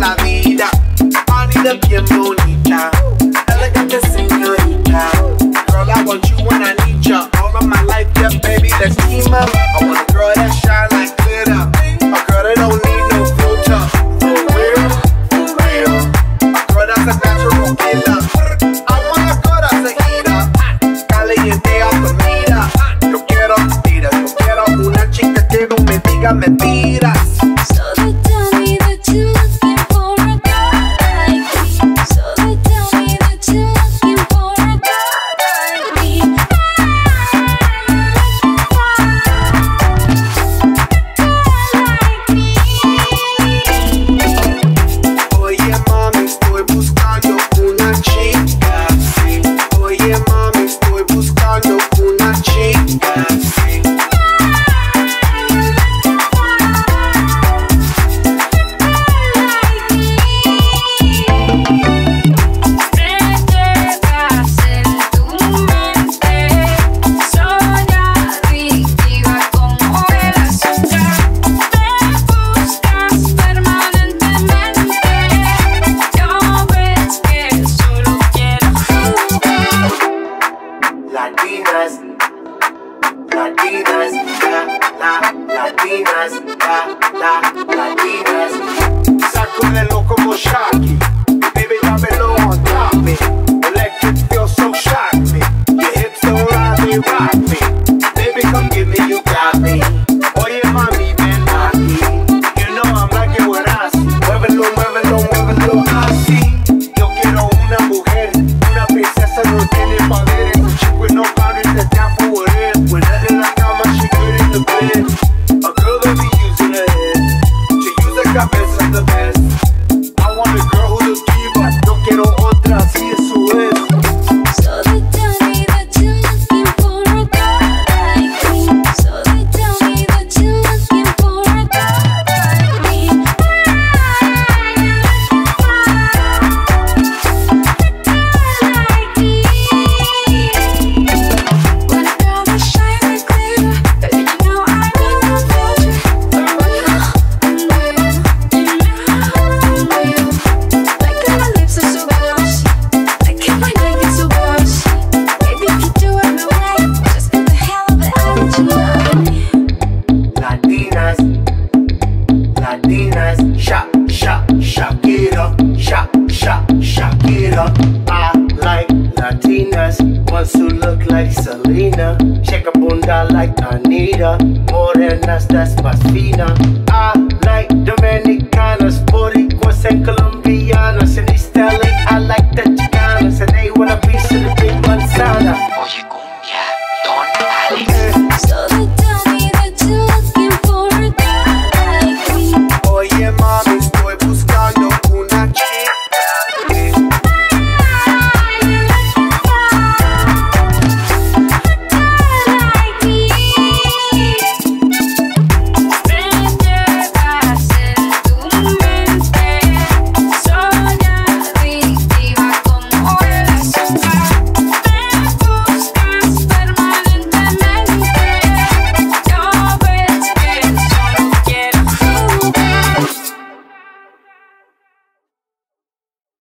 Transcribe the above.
la vida. Manita bien bonita, elegante señorita. Girl, I want you when I need ya. All of my life, yeah, baby, let's team up. I want a girl that shine like glitter, a girl that don't need no filter. For real, for real. A girl that's a natural killer. I want a girl that's a heater, caliente a comida. Yo quiero una chica que no me diga mentiras. Latinas, sacúdelo como Shaggy. Baby, dámelo on top me. Electric feel so shock me. Your hips don't lie, they rock me. Baby, come give me, you got me. Oye, mami, ven aquí. You know I'm like it when I see. Muévelo, muévelo, muévelo así. Yo quiero una mujer, una princesa, no tiene poderes. A chick with no boundaries, that's down for whatever. When nothing in la cama, she good in the bed. A girl that be using her head to use the cabeza the best. I want a girl who look diva, no quiero otra, así eso es. So they tell me that you're looking for a guy like me. So they tell me that you're looking for a guy like me. When a girl that shine like glitter, baby, you know I need no filter. Like how my lips are so glossy, like how my neck is so glossy. Baby, if you do it my way, just get the hell of it, I'll let you love me. Latinas, Latinas, Shakira, Shakira. I like Latinas, ones who look like Selena, shake a bunda like Anita, morenas, that's más fina. I like Dominicanas, Puerto